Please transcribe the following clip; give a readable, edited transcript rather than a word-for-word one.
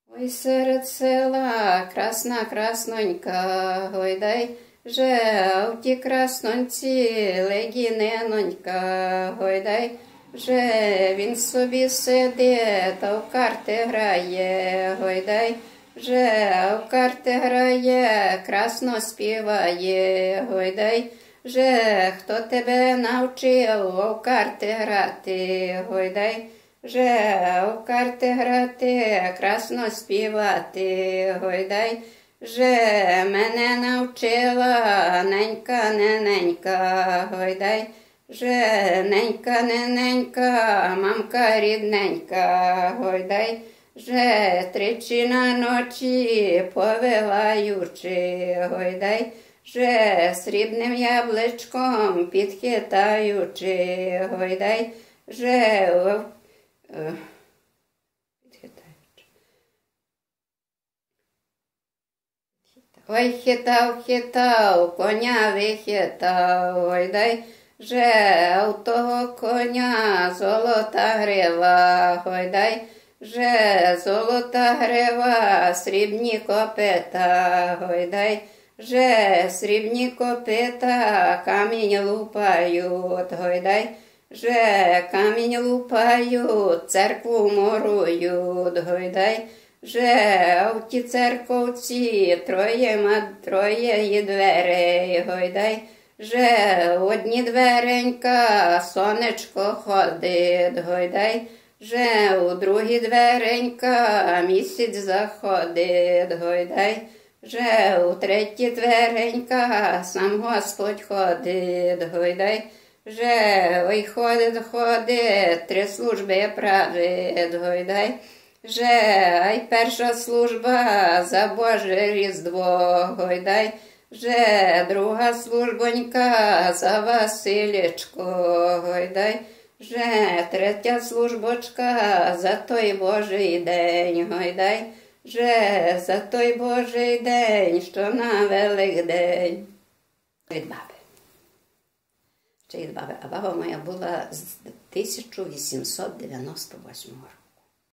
Ой, серед села красна краснонька, гойдай, же в ті красноньці легіненонька, гойдай, же він собі сидить, та в карти грає, гойдай, же в карти грає, красно співає, гойдай, же хто тебе навчив в карти грати, гойдай, же в карти грати, красно співати, гойдай, же мене навчила ненька, нененька, гойдай, же ненька, нененька, мамка рідненька, гойдай, же тричі на ночі повиваючи, гойдай, же срібним ябличком підхитаючи, гойдай, же ой, хитав, хитав, коня вихитав, гойдай, же у того коня золота грива, гойдай, же золота грива, срібні копита, гойдай, же срібні копита, камінь лупають, гойдай, же камінь лупають, церкву морують, гойдай, же в ті церковці троє є дверей, гойдай, же одні дверенька сонечко ходить, гойдай, же у другі дверенька місяць заходить, гойдай, же у треті дверенька сам Господь ходить, гойдай, же ой ходить, ходить, 3 служби править, гойдай, же ай перша служба за Боже Різдво, гойдай, же друга службонька за Василечко, гойдай, же третя службочка за той Божий день, гойдай, же за той Божий день, що на Великдень. Від баби. Ще від баби. А баба моя була з 1898 року.